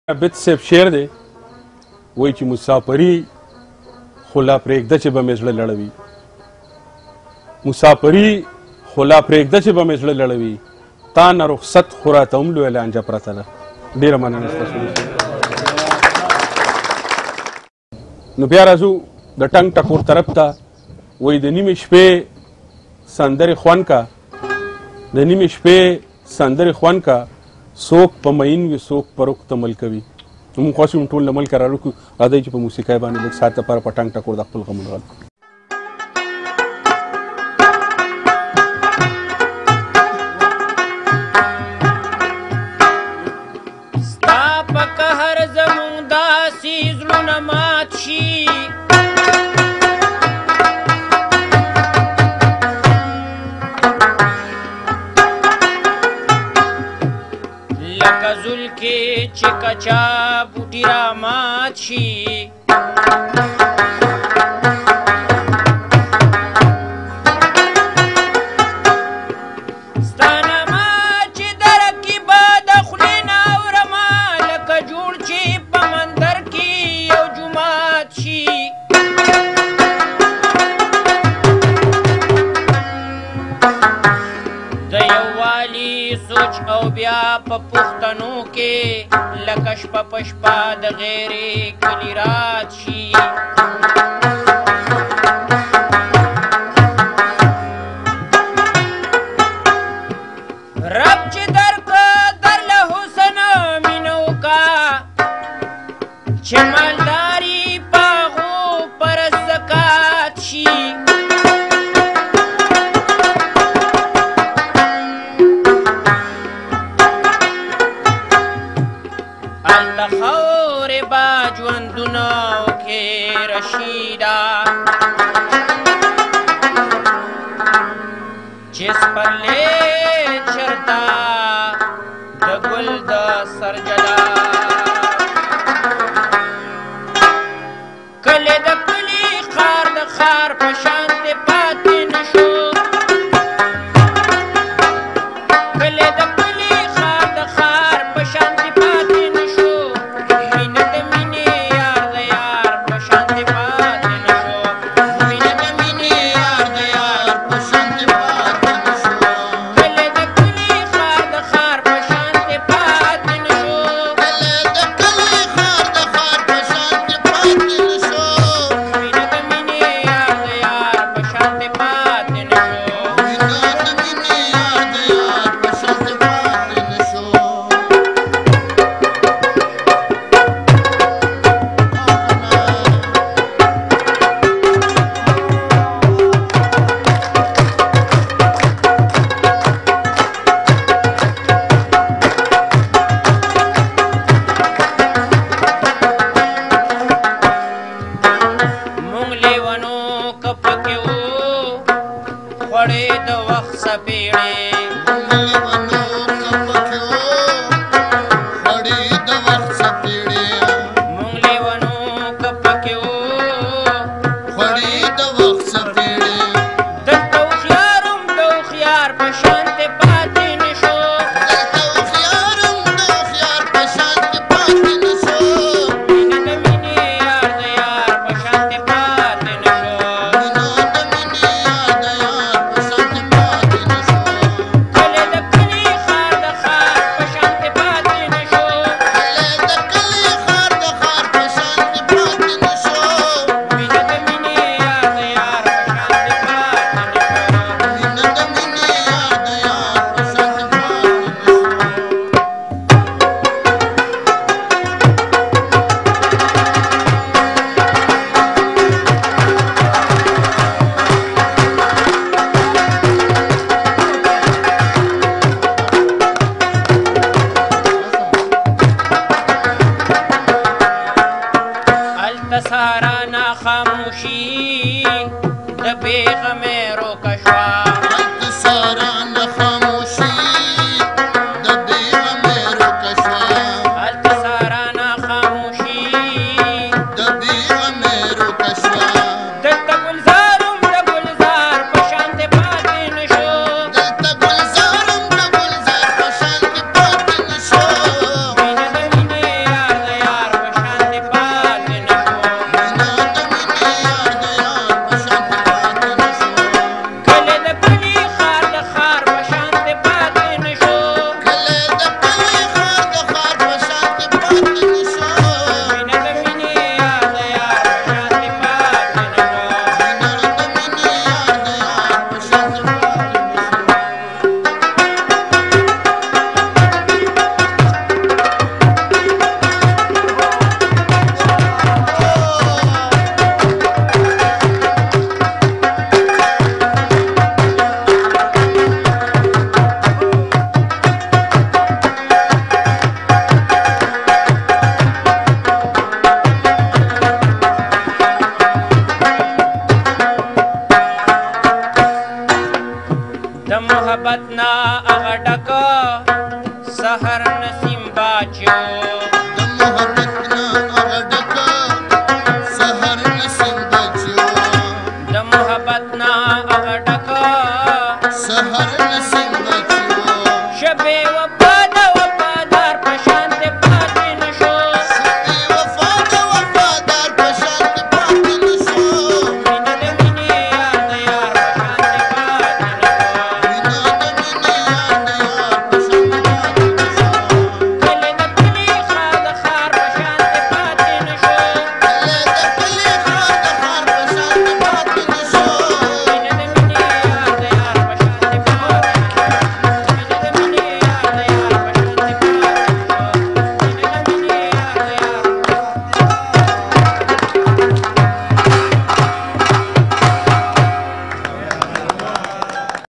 عابد صاحب شعر دی وایي چې مسافري خو لا پرېږده چې به مې زړه لړوي مسافري خو لا پرېږده چې به مې زړه لړوي تا نه رخصت خو راته هم لویه لانجه پرته ده. ډېره مننه ستاسو. نو بیا راځو د ټنګ ټکور طرف ته. وایي د نیمې شپې سندرې خوند کا د نیمې شپې سندرې خوند کا څوک په مین وي څوک په رخ تمل کوي. موږ خوښ یو ټول له ملکه راروکو راځئ چې په موسیقۍ باندې لږ ساعت لپاره په ټنګ ټکور د خپل غمونه غل ستا په قهر زمونږ داسې زړونه مات شي لکه زول کې چې کچا بوټي را مات شي ستا نامه چې د رقیبه د خولې نه اورمه لکه جوړ چې په مندر کې یو جومات شي د یووالي سوچ او بیا په پښتنو کې لکه شپه په شپه د غیرې کلي رات شي رب چې درکه در له حسن مینه وکړه چې مالداري په هغو پر زکات شي هلته خاورې به ژوندونه وکړې رشیده چې سپرلی چېرته د ګل د سر جدا